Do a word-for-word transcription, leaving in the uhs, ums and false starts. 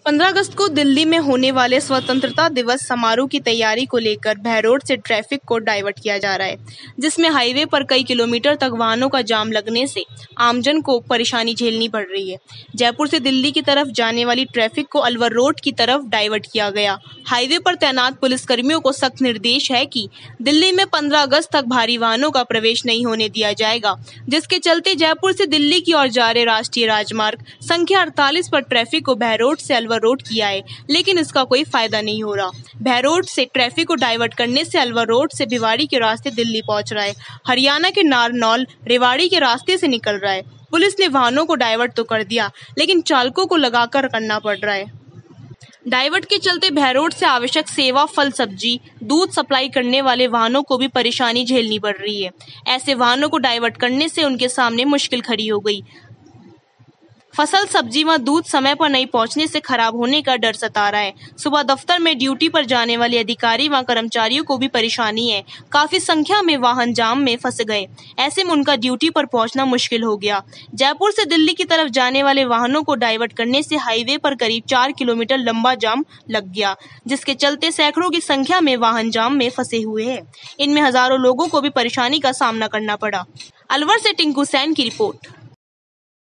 पंद्रह अगस्त को दिल्ली में होने वाले स्वतंत्रता दिवस समारोह की तैयारी को लेकर भैरोड से ट्रैफिक को डाइवर्ट किया जा रहा है, जिसमें हाईवे पर कई किलोमीटर तक वाहनों का जाम लगने से आमजन को परेशानी झेलनी पड़ रही है। जयपुर से दिल्ली की तरफ जाने वाली ट्रैफिक को अलवर रोड की तरफ डाइवर्ट किया गया। हाईवे पर तैनात पुलिसकर्मियों को सख्त निर्देश है कि दिल्ली में पंद्रह अगस्त तक भारी वाहनों का प्रवेश नहीं होने दिया जाएगा, जिसके चलते जयपुर से दिल्ली की ओर जा रहे राष्ट्रीय राजमार्ग संख्या अड़तालीस पर ट्रैफिक को भैरोड से अलवर रोड किया है, लेकिन इसका कोई फायदा नहीं हो रहा। भैरोड से ट्रैफिक को डाइवर्ट करने से अलवर रोड से भिवाड़ी के रास्ते दिल्ली पहुंच रहा है, हरियाणा के नारनौल रेवाड़ी के रास्ते से निकल रहा है। पुलिस ने वाहनों को डाइवर्ट तो कर दिया, लेकिन चालकों को लगाकर करना पड़ रहा है। डाइवर्ट के चलते भैरोड से आवश्यक सेवा, फल सब्जी, दूध सप्लाई करने वाले वाहनों को भी परेशानी झेलनी पड़ रही है। ऐसे वाहनों को डाइवर्ट करने से उनके सामने मुश्किल खड़ी हो गई। फसल, सब्जी व दूध समय पर नहीं पहुंचने से खराब होने का डर सता रहा है। सुबह दफ्तर में ड्यूटी पर जाने वाले अधिकारी व कर्मचारियों को भी परेशानी है। काफी संख्या में वाहन जाम में फंस गए, ऐसे में उनका ड्यूटी पर पहुंचना मुश्किल हो गया। जयपुर से दिल्ली की तरफ जाने वाले वाहनों को डाइवर्ट करने से हाईवे पर करीब चार किलोमीटर लंबा जाम लग गया, जिसके चलते सैकड़ों की संख्या में वाहन जाम में फंसे हुए हैं। इनमें हजारों लोगों को भी परेशानी का सामना करना पड़ा। अलवर से टिंकू सैन की रिपोर्ट।